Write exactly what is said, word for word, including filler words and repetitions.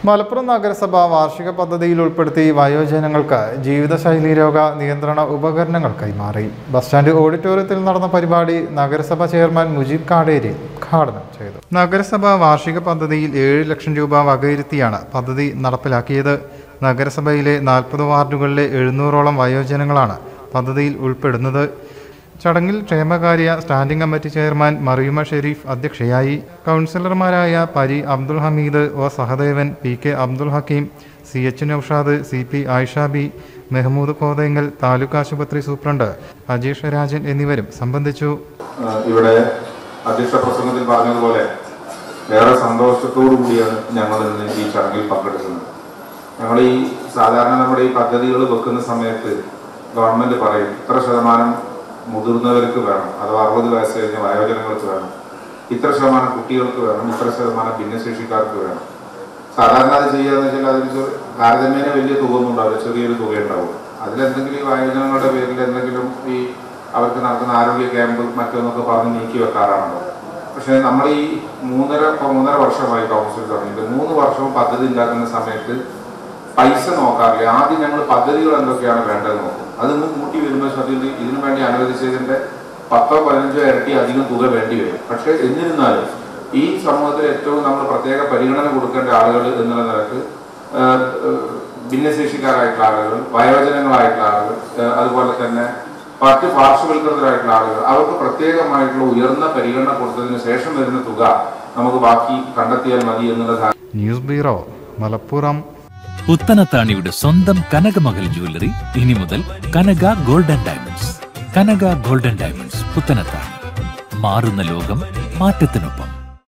മലപ്പുറം നഗരസഭ വാർഷിക പദ്ധതിയിൽ ഉൾപ്പെടുത്തി വയോജനങ്ങൾക്ക് ജീവിതശൈലി രോഗ നിയന്ത്രണ ഉപകരണങ്ങൾ കൈമാറി. ബസ് സ്റ്റാൻഡ് ഓഡിറ്റോറിയത്തിൽ നടന്ന പരിപാടി നഗരസഭ ചെയർമാൻ മുജീബ് കാടേരി ഉദ്ഘാടനം ചെയ്തു. നഗരസഭ വാർഷിക പദ്ധതിയിൽ ഏഴ് ലക്ഷം രൂപ വകയിരുത്തിയാണ് പദ്ധതി നടപ്പിലാക്കിയത്. നഗരസഭയിലെ നാൽപ്പത് വാർഡുകളിലെ എഴുന്നൂറോളം വയോജനങ്ങളാണ് പദ്ധതിയിൽ ഉൾപ്പെടുന്നത്. ചടങ്ങിൽ ക്ഷേമകാര്യ standing committee chairman Mariyuma Sharif അധ്യക്ഷയായി. കൗൺസിലർമാരായ Pari Abdul Hameed, O Sahadevan, P K Abdul Hakeem, C H Naushad, C P Ayisha Bi, Mehmood Kothengal, taluk ആശുപത്രി സൂപ്രണ്ട് അജീഷ് രാജൻ എന്നിവരും സംബന്ധിച്ചു. ഇവിടെ അധ്യക്ഷ പ്രസംഗത്തിൽ പറഞ്ഞതുപോലെ ഏറെ സന്തോഷത്തോടു കൂടിയാണ് ഞങ്ങൾ ഇന്ന് ഈ ചടങ്ങിൽ പങ്കെടുക്കുന്നത്. ഞങ്ങൾ ഈ സാധാരണ നമ്മുടെ ഈ പദ്ധതികൾ വെക്കുന്ന സമയത്ത് ഗവൺമെന്റ് പറയും ഇത്ര ശതമാനം മുതിർന്നവർക്ക് വേണം, അഥവാ അറുപത് വയസ്സ് കഴിഞ്ഞ വയോജനങ്ങൾക്ക് വേണം, ഇത്ര ശതമാനം കുട്ടികൾക്ക് വേണം, ഇത്ര ശതമാനം ഭിന്നശേഷിക്കാർക്ക് വേണം. സാധാരണ അത് ചെയ്യാന്ന് വെച്ചാൽ അതിന് താരതമ്യേന വലിയ തുക ഒന്നും ഉണ്ടാവില്ല, ചെറിയൊരു തുക ഉണ്ടാവും. അതിലെന്തെങ്കിലും ഈ വയോജനങ്ങളുടെ പേരിൽ എന്തെങ്കിലും ഈ അവർക്ക് നടക്കുന്ന ആരോഗ്യ ക്യാമ്പ് മറ്റൊന്നൊക്കെ പറഞ്ഞ് നീക്കി വെക്കാറാണല്ലോ. പക്ഷെ നമ്മൾ ഈ മൂന്നര മൂന്നര വർഷമായി കൗൺസിൽ തുടങ്ങിയിട്ട് മൂന്ന് വർഷവും പദ്ധതി ഉണ്ടാക്കുന്ന സമയത്ത് പൈസ നോക്കാറില്ല. ആദ്യം ഞങ്ങൾ പദ്ധതികൾ എന്തൊക്കെയാണ് വേണ്ടത് നോക്കും. അതൊന്നും കൂട്ടി വരുമ്പോൾ സത്യത്തിൽ ഇതിനു വേണ്ടി അനുവദിച്ചതിന്റെ പത്തോ പതിനഞ്ചോ ഇരട്ടി അധികം തുക വേണ്ടി വരും. പക്ഷെ എന്നിരുന്നാലും ഈ സമൂഹത്തിൽ ഏറ്റവും നമ്മൾ പ്രത്യേക പരിഗണന കൊടുക്കേണ്ട ആളുകൾ എന്നുള്ള നിലക്ക് ഭിന്നശേഷിക്കാരായിട്ടുള്ള ആളുകൾ, വയോജനങ്ങളായിട്ടുള്ള ആളുകൾ, അതുപോലെ തന്നെ മറ്റ് പാർശ്വവൽക്കൃതരായിട്ടുള്ള ആളുകൾ, അവർക്ക് പ്രത്യേകമായിട്ടുള്ള ഉയർന്ന പരിഗണന കൊടുത്തതിന് ശേഷം വരുന്ന തുക നമുക്ക് ബാക്കി കണ്ടെത്തിയാൽ മതി എന്നുള്ളതാണ്. News bureau, Malappuram. പുത്തനത്താണിയുടെ സ്വന്തം കനകമകൽ ജ്വല്ലറി ഇനി മുതൽ Kanaka golden diamonds. Kanaka golden diamonds Puthanathani. മാറുന്ന ലോകം, മാറ്റത്തിനൊപ്പം.